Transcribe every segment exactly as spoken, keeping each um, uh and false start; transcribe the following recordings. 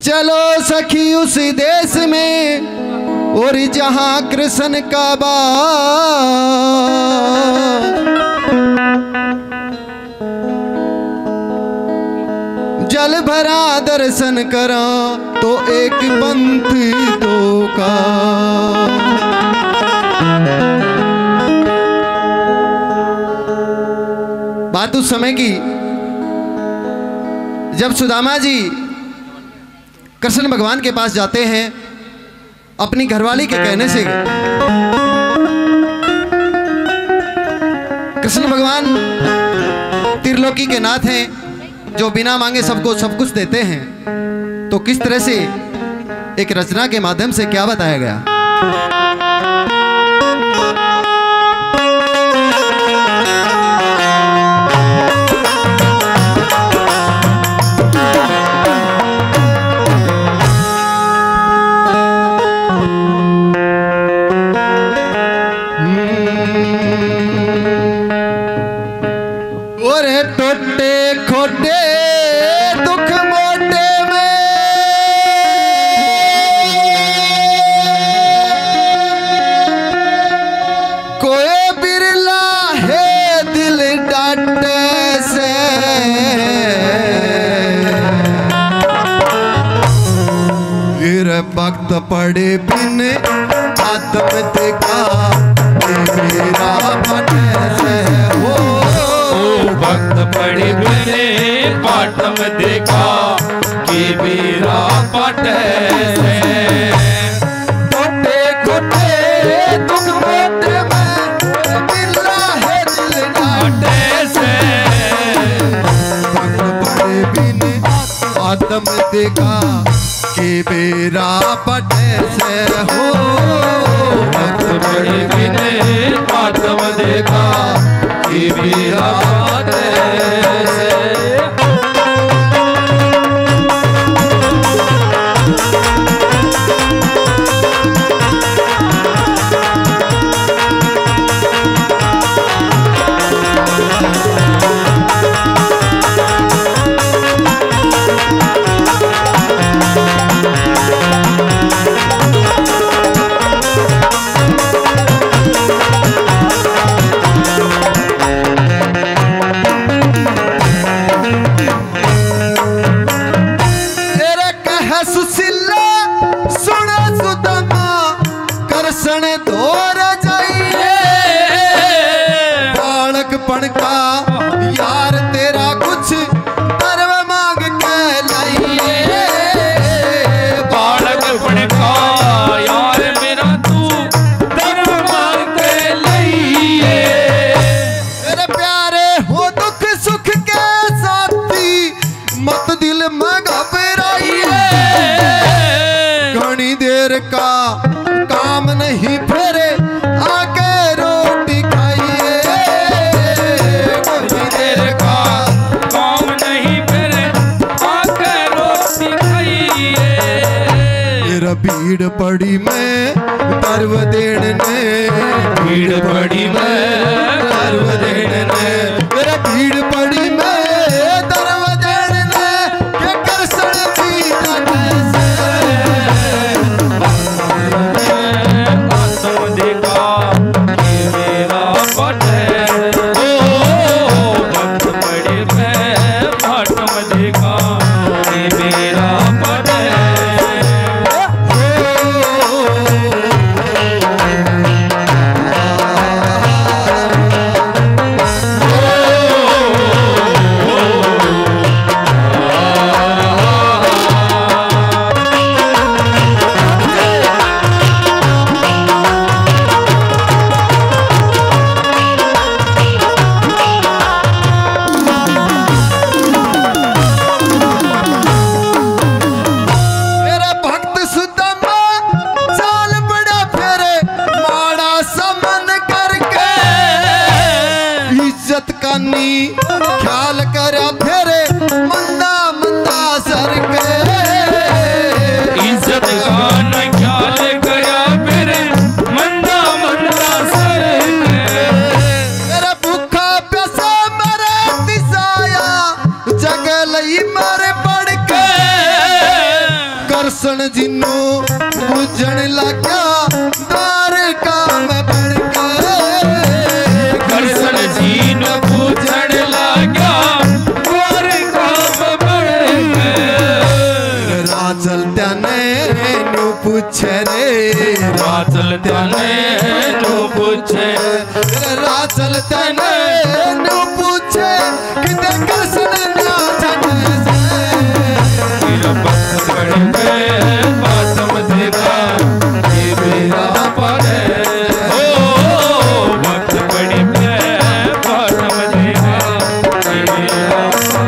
चलो सखी उस देश में और जहां कृष्ण का बास, जल भरा दर्शन करा तो एक पंथ दो का। बात उस समय की जब सुदामा जी कृष्ण भगवान के पास जाते हैं अपनी घरवाली के कहने से। कृष्ण भगवान त्रिलोकी के नाथ हैं जो बिना मांगे सबको सब कुछ देते हैं। तो किस तरह से एक रचना के माध्यम से क्या बताया गया। टोटे खोटे दुख मोटे में कोई बिरला है दिल डांटे से। फिर वक्त पड़े बिन आत्म देखा मेरा बने से हो। भक्त पड़े बिने पाटम देखा कि मेरा पट से। टोटे खोटे दुख मोटे में बिरला है दिल डांटे से। भक्त पड़े बिन आत्म देखा कि मेरा पट से हो। भक्त पड़े बिने पाटम देखा कि मेरा पट से। दौर जाइए बालकपन का यार तेरा कुछ धर्म मांग के लाइए। बालकपन का यार मेरा तू धर्म मांग के लाइए। मेरे प्यारे हो दुख सुख के साथी मत दिल में घबराइए। घनी देर का काम नहीं फेरे आके रोटी खाइए। घनी देर का काम नहीं फेरे आके रोटी खाइए। मेरा भीड़ पड़ी मैं पर्व देने ने, भीड़ पड़ी मैं पर्व देने ने। मेरा भीड़ पड़ी मैं पर्व देने ने के कृष्ण जी डांटे से। कृष्ण जिन्नू बुझण लगा द्वारका में बढ़ के कृष्ण जी न पूछण लगा द्वारका में बढ़ के राचल त्याने नु पूछे रे राचल त्याने नु पूछे राचल त्याने नु पूछे किते कृष्ण ना जाने तेरा भक्त बड़े में बातम देगा ये मेरा पड़े ओ भक्त बड़े में बातम देगा ये मेरा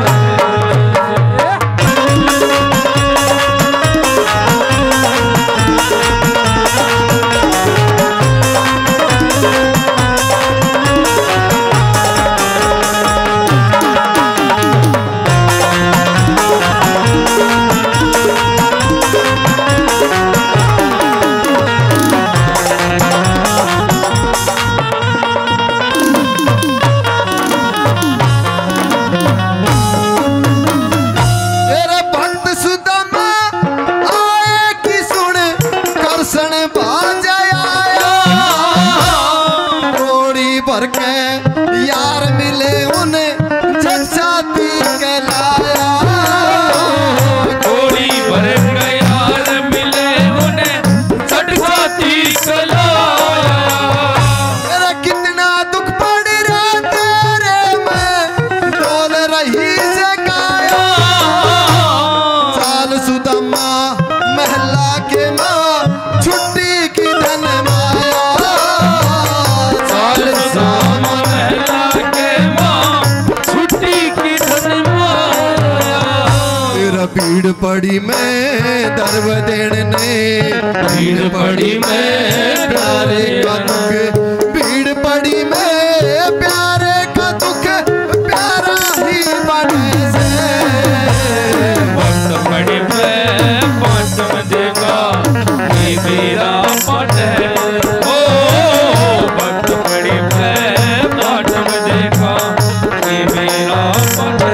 भीड़ पड़ी में दर्व देने भीड़ पड़ी में प्यारे का दुख भीड़ पड़ी में प्यारे का दुख प्यारा ही बने से भक्त बड़ी में बातम देगा ये मेरा पड़े ओ भक्त बड़ी में बातम देगा ये मेरा पड़े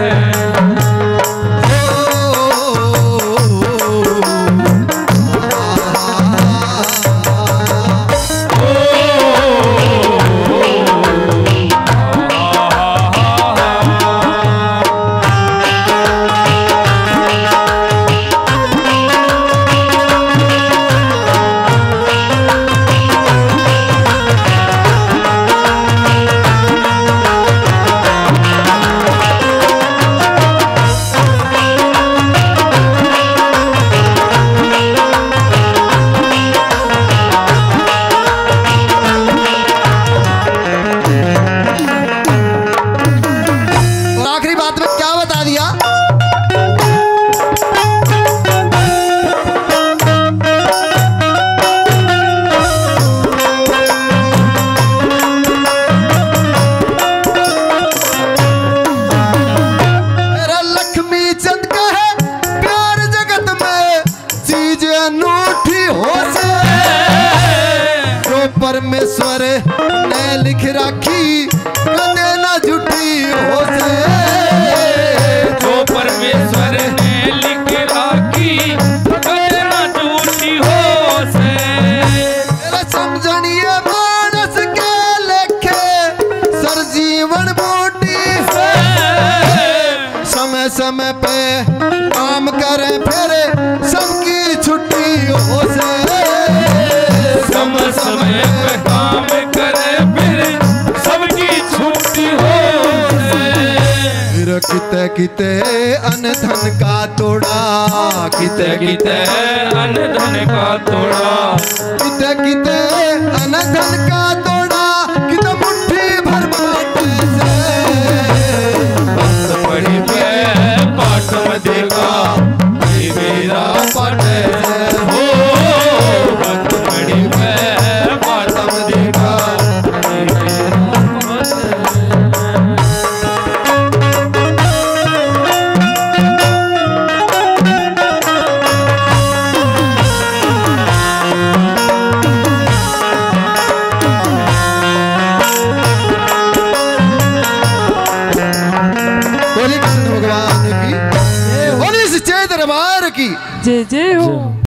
परमेश्वर ने लिख राखी कदे ना झूठी हो से जो परमेश्वर ने लिख राखी कदे ना झूठी हो से तेरा समझनिए मानस के लेखे सर जीवन बूटी से समय समय पे काम करे फिर सबकी छुट्टी हो से समय समय पे काम करे फिर सबकी छुट्टी हो फिर किते किते अन धन का तोड़ा किते किते अन धन का तोड़ा किते किते अन धन का तोड़ा किते मुट्ठी भर बाटे से भक्त बड़ी पे बातम देगा ये मेरा पड़े हो भक्त बड़ी पे बातम देगा ये मेरा बोली कृष्ण भगवान की बोली सच्चे दरबार की जय जय हो। जय हो।